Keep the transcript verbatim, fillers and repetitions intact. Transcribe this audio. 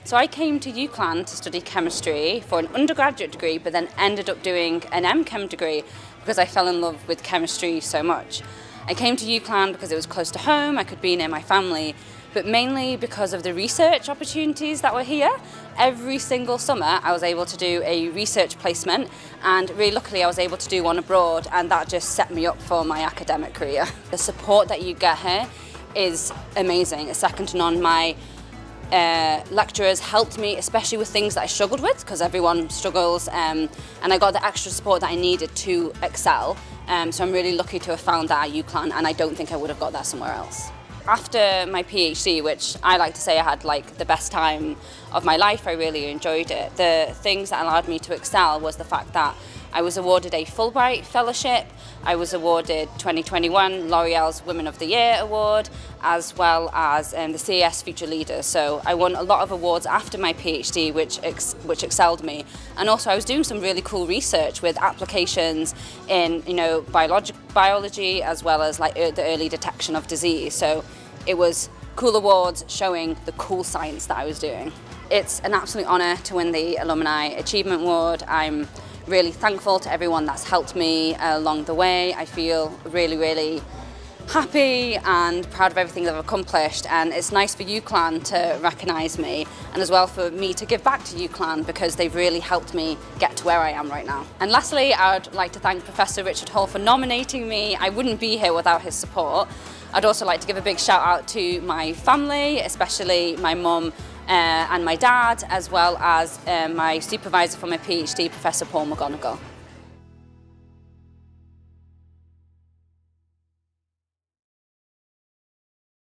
So I came to UCLan to study chemistry for an undergraduate degree, but then ended up doing an M Chem degree because I fell in love with chemistry so much. I came to UCLan because it was close to home, I could be near my family, but mainly because of the research opportunities that were here. Every single summer I was able to do a research placement, and really luckily I was able to do one abroad, and that just set me up for my academic career. The support that you get here is amazing, it's second to none. My Uh, lecturers helped me, especially with things that I struggled with, because everyone struggles, um, and I got the extra support that I needed to excel. Um, so I'm really lucky to have found that at UCLan, and I don't think I would have got that somewhere else. After my PhD, which I like to say I had like the best time of my life, I really enjoyed it. The things that allowed me to excel was the fact that I was awarded a Fulbright Fellowship, I was awarded twenty twenty-one L'Oreal's Women of the Year Award, as well as um, the C E S Future Leader. So I won a lot of awards after my PhD, which ex which excelled me. And also I was doing some really cool research with applications in, you know, biologic biology, as well as like the early detection of disease. So it was cool awards showing the cool science that I was doing. It's an absolute honour to win the Alumni Achievement Award. I'm really thankful to everyone that's helped me along the way. I feel really, really happy and proud of everything that I've accomplished, and it's nice for UCLan to recognise me, and as well for me to give back to UCLan because they've really helped me get to where I am right now. And lastly, I would like to thank Professor Richard Hall for nominating me. I wouldn't be here without his support. I'd also like to give a big shout out to my family, especially my mum Uh, and my dad, as well as uh, my supervisor for my PhD, Professor Paul McGonigal.